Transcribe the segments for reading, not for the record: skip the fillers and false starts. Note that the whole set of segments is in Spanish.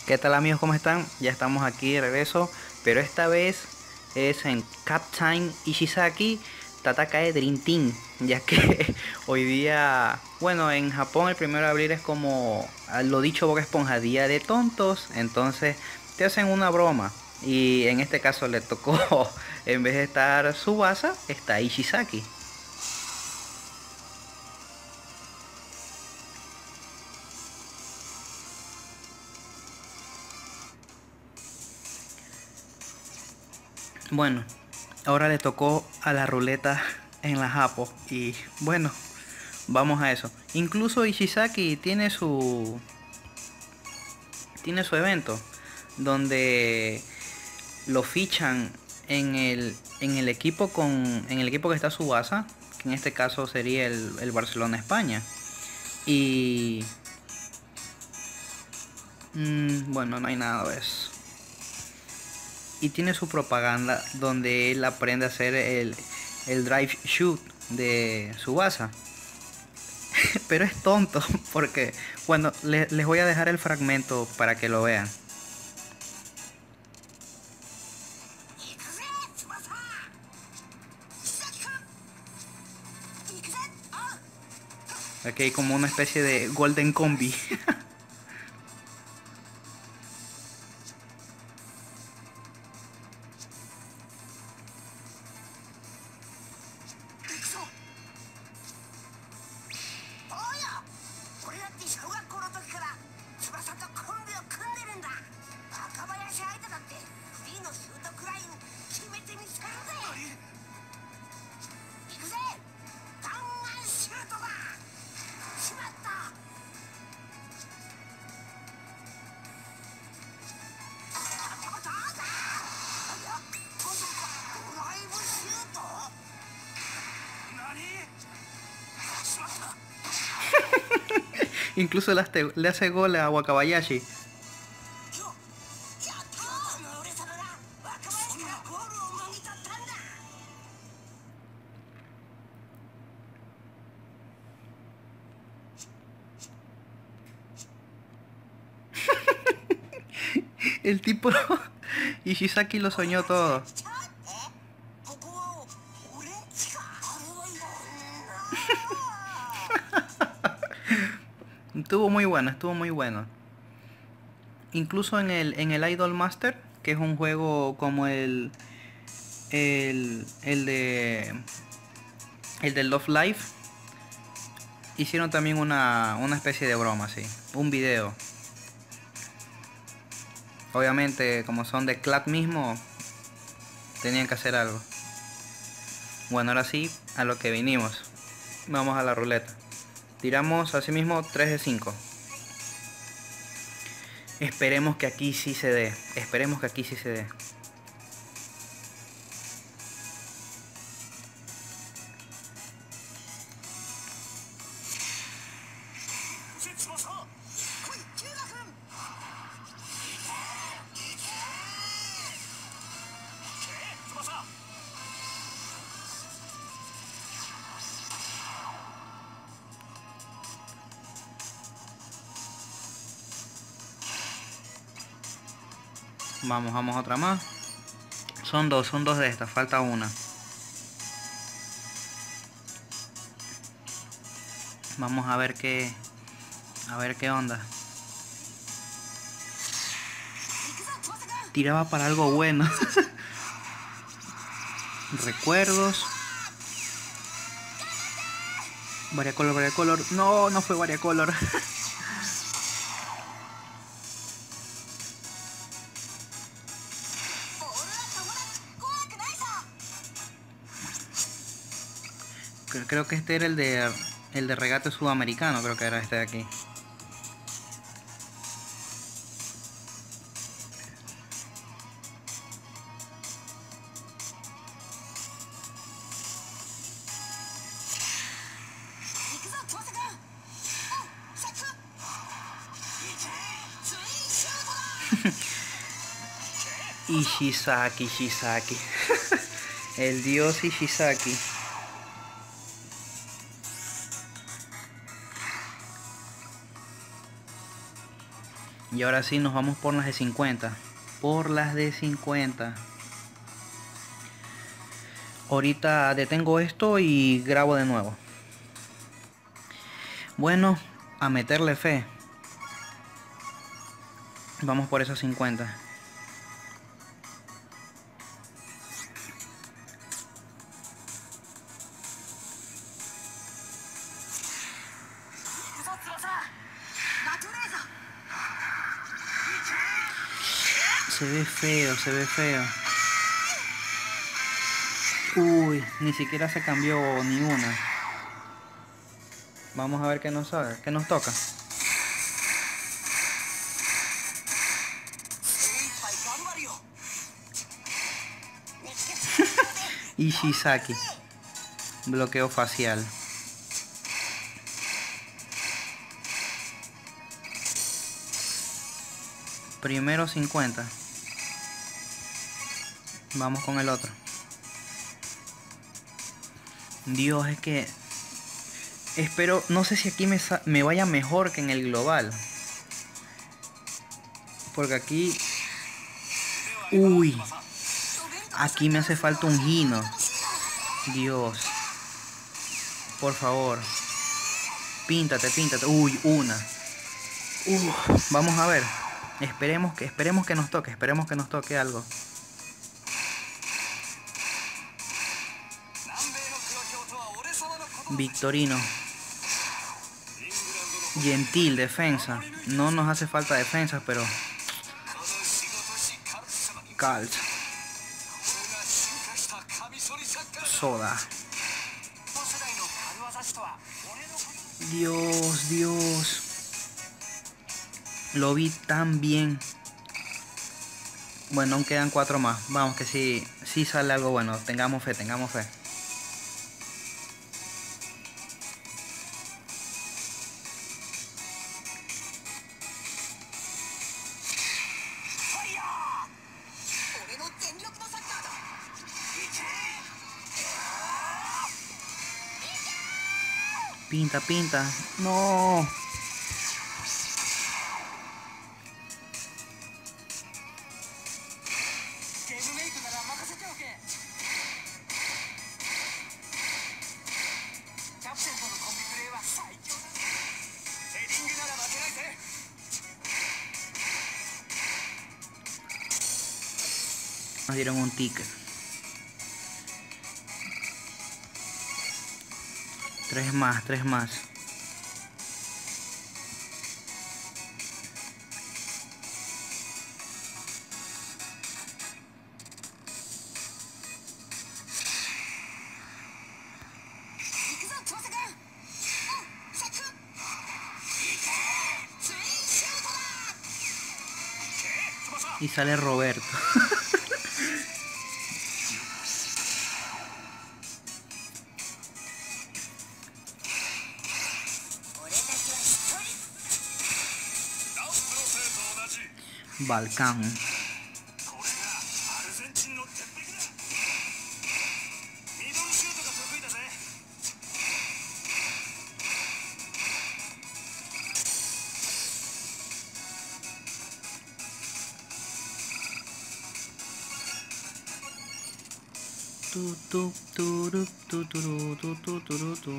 ¿Qué tal amigos? ¿Cómo están? Ya estamos aquí de regreso, pero esta vez es en Captain Ishizaki Tatakae Dream Team, ya que hoy día, bueno, en Japón el 1 de abril es como lo dicho Bob Esponja, día de tontos, entonces te hacen una broma y en este caso le tocó, en vez de estar Tsubasa, está Ishizaki. Bueno, ahora le tocó a la ruleta en la Japo y bueno, vamos a eso. Incluso Ishizaki tiene su evento donde lo fichan en el equipo en el equipo que está Subasa, que en este caso sería el Barcelona España. Y bueno, no hay nada de eso. Y tiene su propaganda donde él aprende a hacer el drive shoot de Subasa. Pero es tonto porque, bueno, les voy a dejar el fragmento para que lo vean. Aquí hay como una especie de golden combi. Incluso le hace gol a Wakabayashi. El tipo Ishizaki lo soñó todo. Estuvo muy bueno, estuvo muy bueno. Incluso en el Idol Master, que es un juego como el de Love Life, hicieron también una especie de broma, sí. Un video. Obviamente, como son de CLAT mismo, tenían que hacer algo. Bueno, ahora sí, a lo que vinimos. Vamos a la ruleta. Tiramos así mismo 3 de 5. Esperemos que aquí sí se dé. Esperemos que aquí sí se dé. Vamos, vamos otra más. Son dos de estas, falta una. Vamos a ver qué onda. Tiraba para algo bueno. Recuerdos. Variacolor, variacolor. No, no fue variacolor. Creo que este era el de regate sudamericano, creo que era este de aquí. Ishizaki, Ishizaki. El dios Ishizaki. Y ahora sí nos vamos por las de 50. Por las de 50. Ahorita detengo esto y grabo de nuevo. Bueno, a meterle fe. Vamos por esas 50. Se ve feo, se ve feo. Uy, ni siquiera se cambió ni una. Vamos a ver qué nos sale, qué nos toca. Ishizaki. Bloqueo facial. Primero 50. Vamos con el otro. Dios, es que espero, no sé si aquí me vaya mejor que en el global. Porque aquí... Uy. Aquí me hace falta un Hino. Dios. Por favor. Píntate, píntate. Uy, una. Vamos a ver. Esperemos que nos toque. Esperemos que nos toque algo. Victorino. Gentil, defensa. No nos hace falta defensa, pero... Calza. Soda. Dios, Dios. Lo vi tan bien. Bueno, aún quedan 4 más. Vamos, que sí sale algo bueno. Tengamos fe, tengamos fe. Pinta, pinta. No. Nos dieron un ticket. 3 más, 3 más. Y sale Roberto. Balcán. Tu tu turu tu turu tu tu turu tu.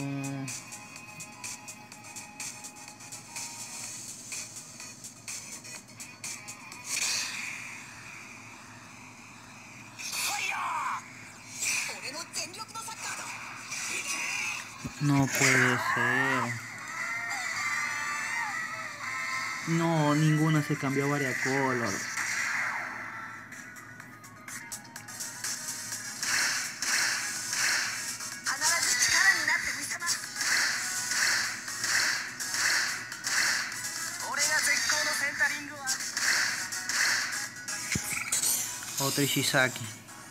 No puede ser. No, ninguna se cambió a variacolor. Otro Ishizaki.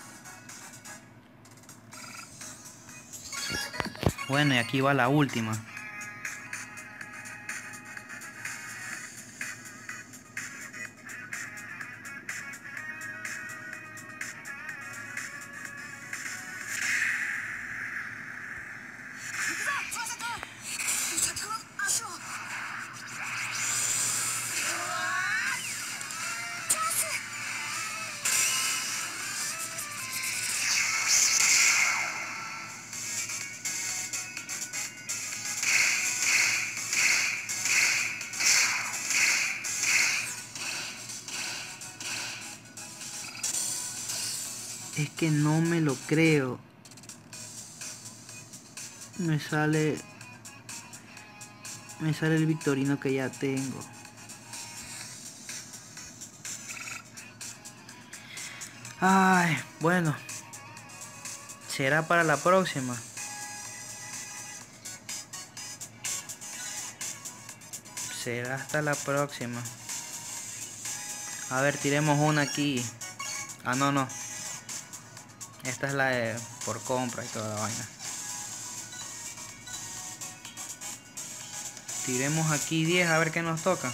Bueno, y aquí va la última. Es que no me lo creo. Me sale el Victorino que ya tengo. Ay, bueno. Será para la próxima. Será hasta la próxima. A ver, tiremos una aquí. Ah, no. Esta es la de por compra y toda la vaina. Tiremos aquí 10 a ver qué nos toca.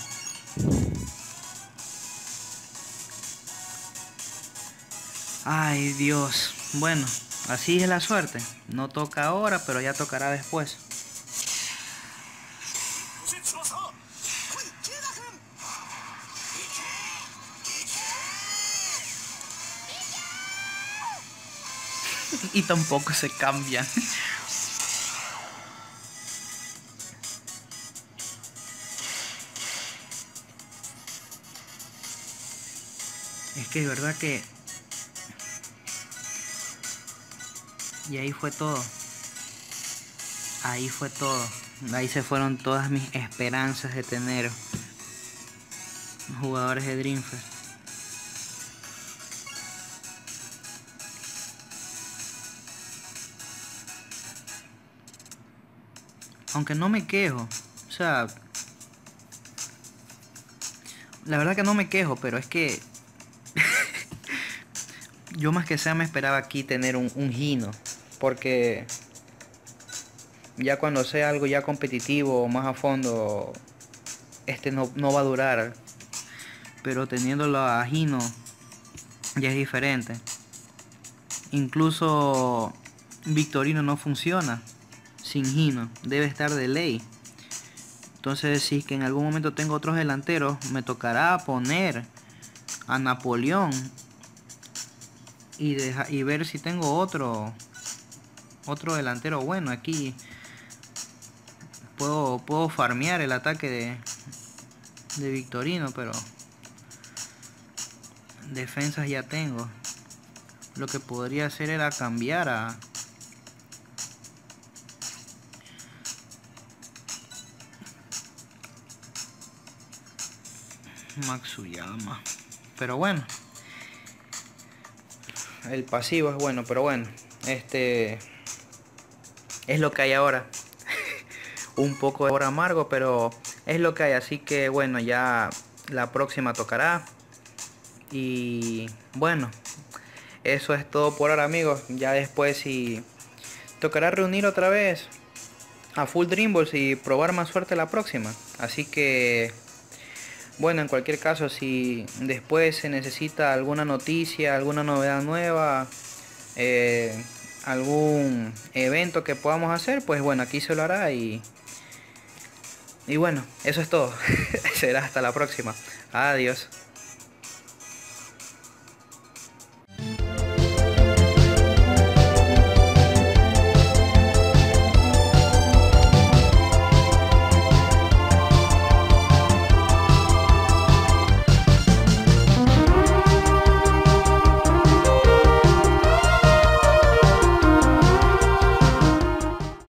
Ay, Dios. Bueno, así es la suerte. No toca ahora, pero ya tocará después. Y tampoco se cambian. Es que es verdad que... Y ahí fue todo. Ahí fue todo. Ahí se fueron todas mis esperanzas de tener jugadores de Dreamfest. Aunque no me quejo. O sea... La verdad que no me quejo, pero es que... Yo más que sea me esperaba aquí tener un Hino. Porque... Ya cuando sea algo ya competitivo o más a fondo... no va a durar. Pero teniéndolo a Hino... Ya es diferente. Incluso... Victorino no funciona sin Hino. Debe estar de ley. Entonces, si es que en algún momento tengo otros delanteros, me tocará poner a Napoleón y ver si tengo otro delantero bueno. Aquí puedo farmear el ataque de Victorino, pero defensas ya tengo. Lo que podría hacer era cambiar a Matsuyama. Pero bueno, el pasivo es bueno, pero bueno, es lo que hay ahora. Un poco ahora amargo, pero es lo que hay. Así que bueno, ya la próxima tocará. Y bueno, eso es todo por ahora, amigos. Ya después si tocará reunir otra vez a Full Dream Balls y probar más suerte la próxima. Así que bueno, en cualquier caso, si después se necesita alguna noticia, alguna novedad nueva, algún evento que podamos hacer, pues bueno, aquí se lo hará y bueno, eso es todo. Será hasta la próxima. Adiós.